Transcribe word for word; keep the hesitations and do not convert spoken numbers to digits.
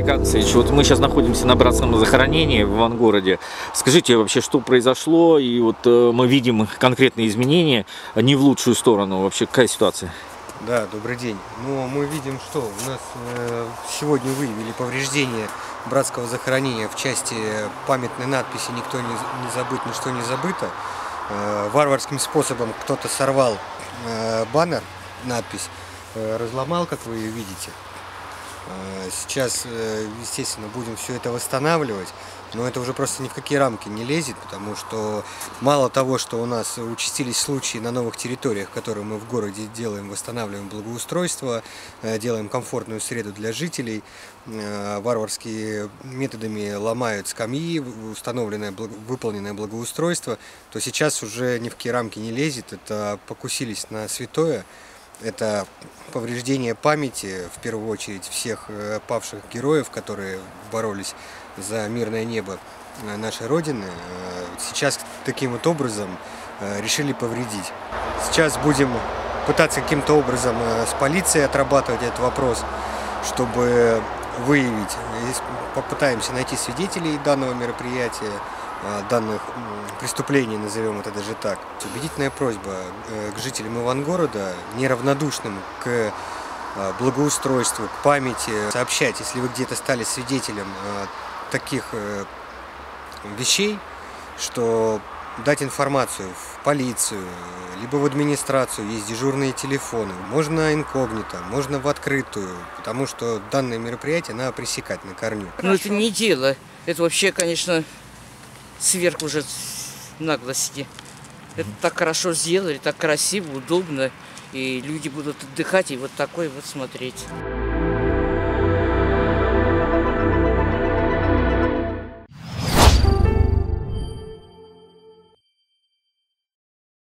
Олег Алексеевич, вот мы сейчас находимся на братском захоронении в Ивангороде. Скажите вообще, что произошло, и вот э, мы видим конкретные изменения, не в лучшую сторону. Вообще, какая ситуация? Да, добрый день. Ну, мы видим, что у нас э, сегодня выявили повреждения братского захоронения в части памятной надписи «Никто не, не забыт, ничто не забыто». Э, варварским способом кто-то сорвал э, баннер, надпись, э, разломал, как вы видите. Э, сейчас, э, естественно, будем все это восстанавливать. Но это уже просто ни в какие рамки не лезет, потому что мало того, что у нас участились случаи на новых территориях, которые мы в городе делаем, восстанавливаем благоустройство, делаем комфортную среду для жителей, варварскими методами ломают скамьи, установленное, выполненное благоустройство, то сейчас уже ни в какие рамки не лезет, это покусились на святое. Это повреждение памяти, в первую очередь, всех павших героев, которые боролись за мирное небо нашей Родины. Сейчас таким вот образом решили повредить. Сейчас будем пытаться каким-то образом с полицией отрабатывать этот вопрос, чтобы выявить, попытаемся найти свидетелей данного мероприятия, данных преступлений, назовем это даже так. Убедительная просьба к жителям Ивангорода, неравнодушным к благоустройству, к памяти, сообщать, если вы где-то стали свидетелем таких вещей, что дать информацию в полицию, либо в администрацию, есть дежурные телефоны, можно инкогнито, можно в открытую, потому что данное мероприятие надо пресекать на корню. Ну это не дело, это вообще, конечно, сверх уже наглости. Это так хорошо сделали, так красиво, удобно, и люди будут отдыхать и вот такой вот смотреть.